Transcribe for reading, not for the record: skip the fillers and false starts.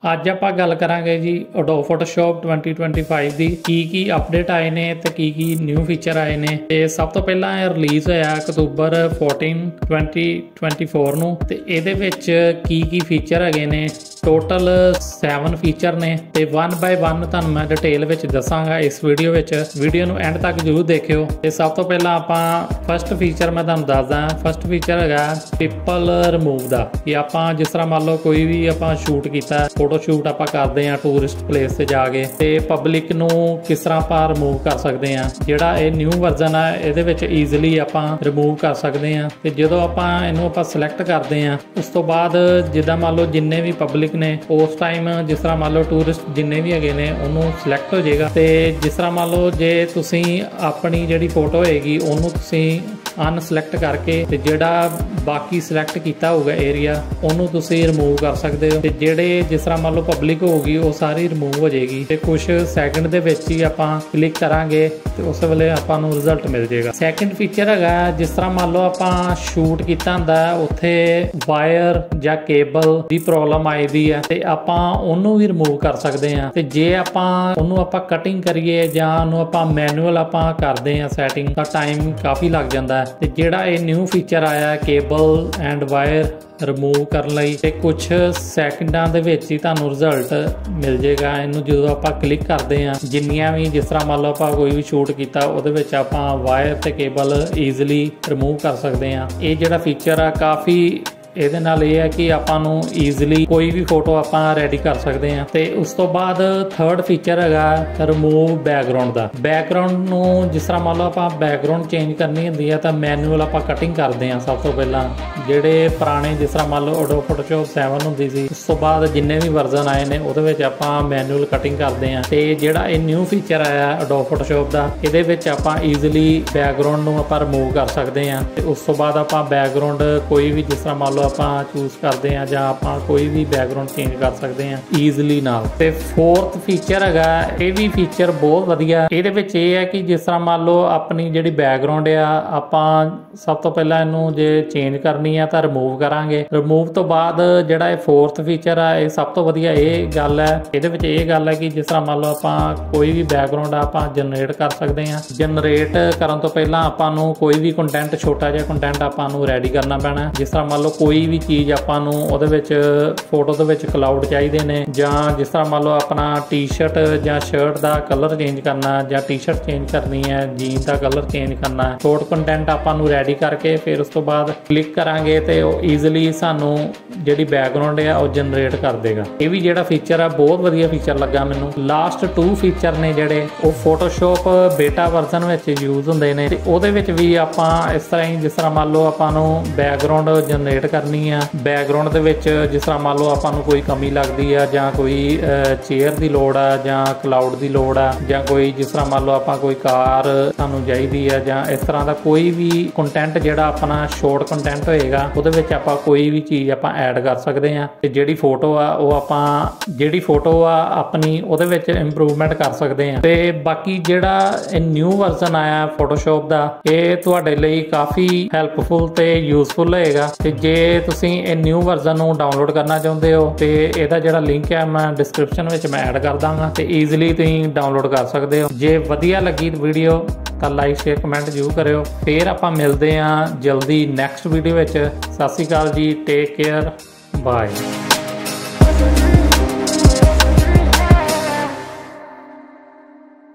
ਅੱਜ ਆਪਾਂ ਗੱਲ ਕਰਾਂਗੇ ਜੀ Adobe Photoshop 2025 ਦੀ ਕੀ ਅਪਡੇਟ ਆਏ ਨੇ ਤੇ ਕੀ ਨਿਊ ਫੀਚਰ ਆਏ ਨੇ। ਤੇ ਸਭ ਤੋਂ ਪਹਿਲਾਂ ਇਹ ਰਿਲੀਜ਼ ਹੋਇਆ ਅਕਤੂਬਰ 14 2024 ਨੂੰ ਤੇ ਇਹਦੇ ਵਿੱਚ ਕੀ ਫੀਚਰ ਹੈਗੇ ਨੇ। टोटल 7 फीचर ने ते 1 बाय 1 तुहानूं मैं डिटेल विच दसांगा इस वीडियो विच। वीडियो नूं एंड तक जरूर देखियो। ते सब तो पहला आपां फस्ट फीचर मैं तुहानूं दसदा। फस्ट फीचर हैगा पीपल रिमूव दा कि आपां जिस तरह मान लो कोई भी आपां शूट कीता फोटो शूट आपां करदे आ टूरिस्ट प्लेस ते जाके ते पब्लिक नूं किस तरह आपां रिमूव कर सकदे आ। जिहड़ा ये न्यू वर्जन है इहदे विच ईजिली आपां रिमूव कर सकदे आ। ते जदों आपां इहनूं आपां सिलेक्ट करदे आ उस तो बाद जिद्दां मान लो जिन्ने भी पब्लिक ने उस टाइम जिस तरह मान लो टूरिस्ट जिन्ने भी है ने उन्होंने सिलेक्ट हो जाएगा। तो जिस तरह मान लो जे तुसी अपनी जिहड़ी फोटो होएगी उन्होंने तुसी अनसिलेक्ट करके ते जिहड़ा बाकी सिलेक्ट किया होगा एरिया उन्होंने तुसी रिमूव कर सकते हो। ते जिहड़े जिस तरह मान लो पब्लिक होगी वो सारी रिमूव हो जाएगी। ते कुछ सैकंड दे विच ही आपां क्लिक करांगे तो उस वेले आपां नूं रिजल्ट मिल जाएगा। सैकंड फीचर हैगा जिस तरह मान लो आपां शूट कीता हुंदा उत्थे वायर जां केबल दी प्रॉब्लम आई दी है ते आपां ओनू भी रिमूव कर सकते हैं। ते जे आपां ओनू आपां कटिंग करिए जां ओनू आपां मैनुअल आपां करदे हैं सैटिंग तां टाइम काफ़ी लग जाता है। ते जिहड़ा ये न्यू फीचर आया केबल एंड वायर रिमूव करने लई ते कुछ सैकंडां दे विच ही तुहानूं रिजल्ट मिल जाएगा। इनू जो आपां क्लिक करते हैं जिन्नियां भी जिस तरह मान लो आपां कोई भी शूट कीता उहदे विच आपां वायर ते केबल ईजिली रिमूव कर सकते हैं। ये जिहड़ा फीचर आ काफ़ी ਇਹਦੇ ਨਾਲ ਇਹ ਹੈ ਕਿ ਆਪਾਂ ਨੂੰ ਈਜ਼ੀਲੀ ਕੋਈ ਵੀ ਫੋਟੋ ਆਪਾਂ ਰੈਡੀ ਕਰ ਸਕਦੇ ਹਾਂ। ਤੇ ਉਸ ਤੋਂ ਬਾਅਦ ਥਰਡ ਫੀਚਰ ਹੈਗਾ ਰਿਮੂਵ ਬੈਕਗ੍ਰਾਉਂਡ ਦਾ। ਬੈਕਗ੍ਰਾਉਂਡ ਨੂੰ ਜਿਸ ਤਰ੍ਹਾਂ ਮੰਨ ਲਓ ਆਪਾਂ ਬੈਕਗ੍ਰਾਉਂਡ ਚੇਂਜ ਕਰਨੀ ਹੁੰਦੀ ਹੈ ਤਾਂ ਮੈਨੂਅਲ ਆਪਾਂ ਕਟਿੰਗ ਕਰਦੇ ਹਾਂ। ਸਭ ਤੋਂ ਪਹਿਲਾਂ ਜਿਹੜੇ ਪੁਰਾਣੇ ਜਿਸ ਤਰ੍ਹਾਂ ਮੰਨ ਲਓ Adobe Photoshop 7 ਹੁੰਦੀ ਸੀ ਉਸ ਤੋਂ ਬਾਅਦ ਜਿੰਨੇ ਵੀ ਵਰਜ਼ਨ ਆਏ ਨੇ ਉਹਦੇ ਵਿੱਚ ਆਪਾਂ ਮੈਨੂਅਲ ਕਟਿੰਗ ਕਰਦੇ ਹਾਂ। ਤੇ ਜਿਹੜਾ ਇਹ ਨਿਊ ਫੀਚਰ ਆਇਆ Adobe Photoshop ਦਾ ਇਹਦੇ ਵਿੱਚ ਆਪਾਂ ਈਜ਼ੀਲੀ ਬੈਕਗ੍ਰਾਉਂਡ ਨੂੰ ਆਪਾਂ ਰਿਮੂਵ ਕਰ ਸਕਦੇ ਹਾਂ। ਤੇ ਉਸ ਤੋਂ ਬਾਅਦ ਆਪਾਂ ਬੈਕਗ੍ਰਾਉਂਡ ਕੋਈ ਵੀ ਜਿਸ ਤਰ੍ਹਾਂ ਮੰਨ ਲਓ ਆਪਾਂ ਚੂਜ਼ ਕਰਦੇ ਆ ਜਾਂ ਆਪਾਂ ਕੋਈ ਵੀ ਬੈਕਗ੍ਰਾਉਂਡ ਚੇਂਜ ਕਰ ਸਕਦੇ ਆ ਈਜ਼ੀਲੀ ਨਾਲ। ਤੇ ਫੋਰਥ ਫੀਚਰ ਹੈਗਾ ਇਹ ਵੀ ਫੀਚਰ ਬਹੁਤ ਵਧੀਆ। ਇਹਦੇ ਵਿੱਚ ਇਹ ਹੈ ਕਿ ਜਿਸ ਤਰ੍ਹਾਂ ਮੰਨ ਲਓ ਆਪਣੀ ਜਿਹੜੀ ਬੈਕਗ੍ਰਾਉਂਡ ਆ ਆਪਾਂ ਸਭ ਤੋਂ ਪਹਿਲਾਂ ਇਹਨੂੰ ਜੇ ਚੇਂਜ ਕਰਨੀ ਆ ਤਾਂ ਰਿਮੂਵ ਕਰਾਂਗੇ। ਰਿਮੂਵ ਤੋਂ ਬਾਅਦ ਜਿਹੜਾ ਇਹ ਫੋਰਥ ਫੀਚਰ ਆ ਇਹ ਸਭ ਤੋਂ ਵਧੀਆ ਇਹ ਗੱਲ ਹੈ ਇਹਦੇ ਵਿੱਚ ਇਹ ਗੱਲ ਹੈ ਕਿ ਜਿਸ ਤਰ੍ਹਾਂ ਮੰਨ ਲਓ ਆਪਾਂ ਕੋਈ ਵੀ ਬੈਕਗ੍ਰਾਉਂਡ ਆਪਾਂ ਜਨਰੇਟ ਕਰ ਸਕਦੇ ਆ। ਜਨਰੇਟ ਕਰਨ ਤੋਂ ਪਹਿਲਾਂ ਆਪਾਂ ਨੂੰ ਕੋਈ ਵੀ ਕੰਟੈਂਟ ਛੋਟਾ ਜਿਹਾ ਕੰਟੈਂਟ ਆਪਾਂ ਨੂੰ ਰੈਡੀ ਕਰਨਾ ਪੈਣਾ। ਜਿਸ ਤਰ੍ਹਾਂ ਮੰਨ ਲਓ ਕੋਈ ਵੀ ਚੀਜ਼ ਆਪਾਂ ਨੂੰ ਉਹਦੇ ਵਿੱਚ ਫੋਟੋ ਦੇ ਵਿੱਚ ਕਲਾਉਡ ਚਾਹੀਦੇ ਨੇ ਜਾਂ ਜਿਸ ਤਰ੍ਹਾਂ ਮੰਨ ਲਓ ਆਪਣਾ ਟੀ-ਸ਼ਰਟ ਜਾਂ ਸ਼ਰਟ ਦਾ ਕਲਰ ਚੇਂਜ ਕਰਨਾ ਜਾਂ ਟੀ-ਸ਼ਰਟ ਚੇਂਜ ਕਰਨੀ ਹੈ ਜੀਨ ਦਾ ਕਲਰ ਚੇਂਜ ਕਰਨਾ ਹੈ। ਸ਼ੋਰਟ ਕੰਟੈਂਟ ਆਪਾਂ ਨੂੰ ਰੈਡੀ ਕਰਕੇ ਫਿਰ ਉਸ ਤੋਂ ਬਾਅਦ ਕਲਿੱਕ ਕਰਾਂਗੇ ਤੇ ਉਹ ਈਜ਼ੀਲੀ ਸਾਨੂੰ ਜਿਹੜੀ ਬੈਕਗ੍ਰਾਉਂਡ ਆ ਉਹ ਜਨਰੇਟ ਕਰ ਦੇਗਾ। ਇਹ ਵੀ ਜਿਹੜਾ ਫੀਚਰ ਆ ਬਹੁਤ ਵਧੀਆ ਫੀਚਰ ਲੱਗਾ ਮੈਨੂੰ। ਲਾਸਟ 2 ਫੀਚਰ ਨੇ ਜਿਹੜੇ ਉਹ ਫੋਟੋਸ਼ੋਪ ਬੇਟਾ ਵਰਜ਼ਨ ਵਿੱਚ ਯੂਜ਼ ਹੁੰਦੇ ਨੇ ਤੇ ਉਹਦੇ ਵਿੱਚ ਵੀ ਆਪਾਂ ਇਸ ਤਰ੍ਹਾਂ ਹੀ ਜਿਸ ਤਰ੍ਹਾਂ ਮੰਨ ਲਓ ਆਪਾਂ ਨੂੰ ਬੈਕਗ੍ਰਾਉਂਡ ਜਨਰੇਟ ਕਰਨੀ ਆ। बैकग्राउंड ਦੇ ਵਿੱਚ ਜਿਸ ਤਰ੍ਹਾਂ ਮੰਨ ਲਓ ਆਪਾਂ ਨੂੰ ਕੋਈ ਕਮੀ ਲੱਗਦੀ ਆ ਜਾਂ ਕੋਈ ਚੇਅਰ ਦੀ ਲੋੜ ਆ ਜਾਂ ਕਲਾਉਡ ਦੀ ਲੋੜ ਆ ਜਾਂ ਕੋਈ ਜਿਸ ਤਰ੍ਹਾਂ ਮੰਨ ਲਓ ਆਪਾਂ ਕੋਈ ਕਾਰ ਸਾਨੂੰ ਚਾਹੀਦੀ ਆ ਜਾਂ ਇਸ ਤਰ੍ਹਾਂ ਦਾ ਕੋਈ ਵੀ ਕੰਟੈਂਟ ਜਿਹੜਾ ਆਪਣਾ ਸ਼ਾਰਟ ਕੰਟੈਂਟ ਹੋਏਗਾ ਉਹਦੇ ਵਿੱਚ ਆਪਾਂ ਕੋਈ ਵੀ ਚੀਜ਼ ਆਪਾਂ ਐਡ ਕਰ ਸਕਦੇ ਆ। ਤੇ ਜਿਹੜੀ ਫੋਟੋ ਆ ਉਹ ਆਪਾਂ ਜਿਹੜੀ ਫੋਟੋ ਆ ਆਪਣੀ ਉਹਦੇ ਵਿੱਚ ਇੰਪਰੂਵਮੈਂਟ ਕਰ ਸਕਦੇ ਆ। ਤੇ ਬਾਕੀ ਜਿਹੜਾ ਇਹ ਨਿਊ ਵਰਜ਼ਨ ਆਇਆ ਫੋਟੋਸ਼ੋਪ ਦਾ ਇਹ ਤੁਹਾਡੇ ਲਈ ਕਾਫੀ ਹੈਲਪਫੁਲ ਤੇ ਯੂਜ਼ਫੁਲ ਹੋਏਗਾ। ਤੇ ਜੇ ਤੁਸੀਂ ਇਹ ਨਿਊ ਵਰਜ਼ਨ ਨੂੰ ਡਾਊਨਲੋਡ ਕਰਨਾ ਚਾਹੁੰਦੇ ਹੋ ਤੇ ਇਹਦਾ ਜਿਹੜਾ ਲਿੰਕ ਹੈ ਮੈਂ ਡਿਸਕ੍ਰਿਪਸ਼ਨ ਵਿੱਚ ਮੈਂ ਐਡ ਕਰ ਦਾਂਗਾ ਤੇ ਈਜ਼ੀਲੀ ਤੁਸੀਂ ਡਾਊਨਲੋਡ ਕਰ ਸਕਦੇ ਹੋ। ਜੇ ਵਧੀਆ ਲੱਗੀ ਵੀਡੀਓ ਤਾਂ ਲਾਈਕ ਸ਼ੇਅਰ ਕਮੈਂਟ ਜ਼ਰੂਰ ਕਰਿਓ। ਫਿਰ ਆਪਾਂ ਮਿਲਦੇ ਹਾਂ ਜਲਦੀ ਨੈਕਸਟ ਵੀਡੀਓ ਵਿੱਚ। ਸਤਿ ਸ਼੍ਰੀ ਅਕਾਲ ਜੀ, ਟੇਕ ਕੇਅਰ, ਬਾਏ।